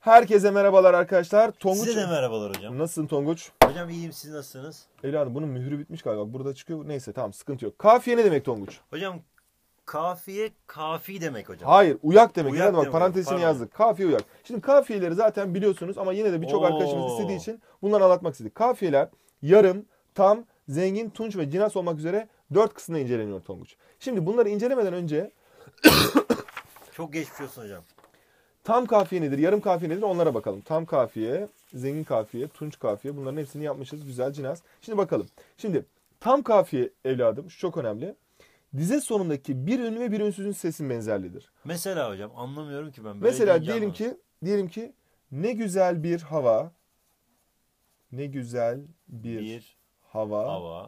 Herkese merhabalar arkadaşlar. Tonguç... Size de merhabalar hocam. Nasılsın Tonguç? Hocam iyiyim, siz nasılsınız? Evladım bunun mührü bitmiş galiba. Burada çıkıyor. Neyse tamam, sıkıntı yok. Kafiye ne demek Tonguç? Hocam kafiye kafi demek hocam. Hayır, uyak demek. Uyak Hadi bak, demek, parantezini pardon. yazdık. Kafiye, uyak. Şimdi kafiyeleri zaten biliyorsunuz ama yine de birçok arkadaşımız istediği için bunları anlatmak istedik. Kafiyeler yarım, tam, zengin, tunç ve cinas olmak üzere 4 kısımda inceleniyor Tonguç. Şimdi bunları incelemeden önce Çok geçmiş olsun hocam. tam kafiye nedir, yarım kafiye nedir onlara bakalım. Tam kafiye, zengin kafiye, tunç kafiye, bunların hepsini yapmışız. Güzel, cinas. Şimdi bakalım. Şimdi tam kafiye evladım, şu çok önemli. Dize sonundaki bir ünlü ve bir ünsüzün sesin benzerliğidir. Mesela hocam anlamıyorum ki ben. Böyle Mesela deyince anlamadım. diyelim ki ne güzel bir hava, ne güzel bir hava, Hava.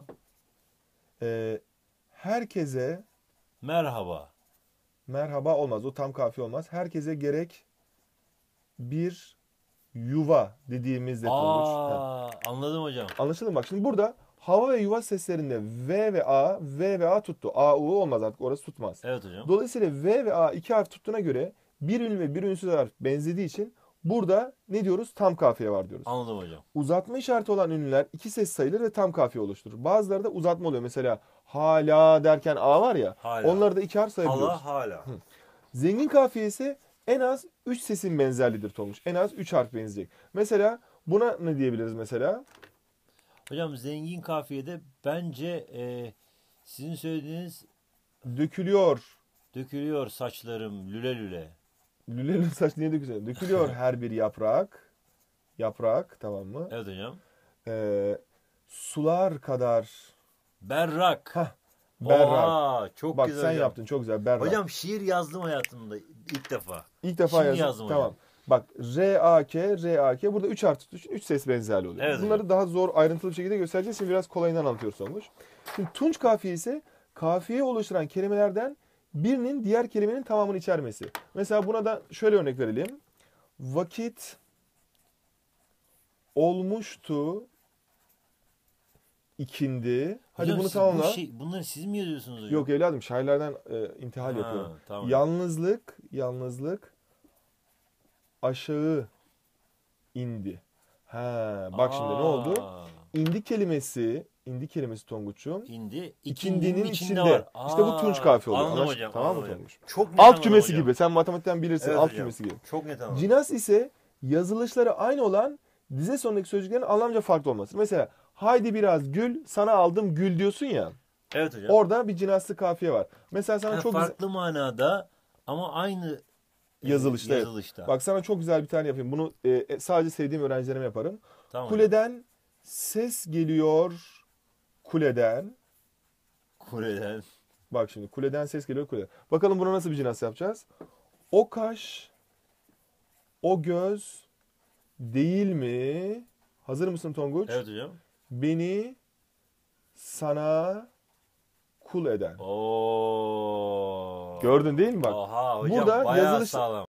Herkese Merhaba. merhaba olmaz. O tam kafiye olmaz. Herkese gerek bir yuva dediğimizde Tonguç. Anladım hocam. Anlaşıldı mı? Bak şimdi burada hava ve yuva seslerinde V ve A tuttu. A, U olmaz artık, orası tutmaz. Evet hocam. Dolayısıyla V ve A iki harf tuttuğuna göre bir ünlü ve bir ünsüz harf benzediği için burada ne diyoruz? Tam kafiye var diyoruz. Anladım hocam. Uzatma işareti olan ünlüler iki ses sayılır ve tam kafiye oluşturur. Bazıları da uzatma oluyor. Mesela hala derken A var ya, Hala. onları da iki harf sayabiliyoruz. Hala. Zengin kafiye ise en az 3 sesin benzerliğidir Tonguç. En az 3 harf benzeyecek. Mesela buna ne diyebiliriz mesela? Hocam zengin kafiyede bence sizin söylediğiniz Dökülüyor. dökülüyor saçlarım lüle lüle. Lülenin saç niye dökülüyor? Dökülüyor her bir yaprak. Yaprak, tamam mı? Evet hocam. Sular kadar. Berrak. Hah, berrak. Oha, çok Bak güzel sen hocam. yaptın, çok güzel, berrak. Hocam şiir yazdım hayatımda ilk defa. İlk defa Şimdi yazdım. yazdım Tamam. hocam. Bak R-A-K. Burada 3 harf tuttuğu için 3 ses benzerliği oluyor. Evet Bunları hocam. daha zor, ayrıntılı bir şekilde göstereceğiz. Şimdi biraz kolayından anlatıyoruz Tonguç. Şimdi tunç kafiye ise kafiye oluşturan kelimelerden birinin diğer kelimenin tamamını içermesi. Mesela buna da şöyle örnek verelim. Vakit olmuştu ikindi. Hadi Hocam bunu siz tamamla. bunları siz mi yazıyorsunuz hocam? Yok evladım, şairlerden intihal yapıyorum. Tamam. Yalnızlık aşağı indi. Bak şimdi ne oldu? İndi kelimesi Tonguç'um. İkindinin içinde. var. İşte bu tunç kafiye oluyor. Anladım hocam. Tamam mı Anladım. Tonguç? Çok net Alt anladım cümlesi hocam. gibi. Sen matematikten bilirsin. Evet Alt hocam. cümlesi gibi. Çok net anladım. Cinas ise yazılışları aynı olan dize sonundaki sözcüklerin anlamca farklı olması. Mesela haydi biraz gül, sana aldım gül diyorsun ya. Evet hocam. Orada bir cinaslı kafiye var. Mesela sana çok güzel farklı manada ama aynı yazılışta. Evet. yazılışta. Bak sana çok güzel bir tane yapayım. Bunu sadece sevdiğim öğrencilerime yaparım. Tamam. Kuleden ses geliyor. Kuleden. Bak şimdi kuleden ses geliyor kuleden. Bakalım buna nasıl bir cinas yapacağız? O kaş, o göz değil mi? Hazır mısın Tonguç? Evet hocam. Beni sana kul eden. Oo. Gördün değil mi bak? Oha hocam Burada bayağı yazılış sağlam.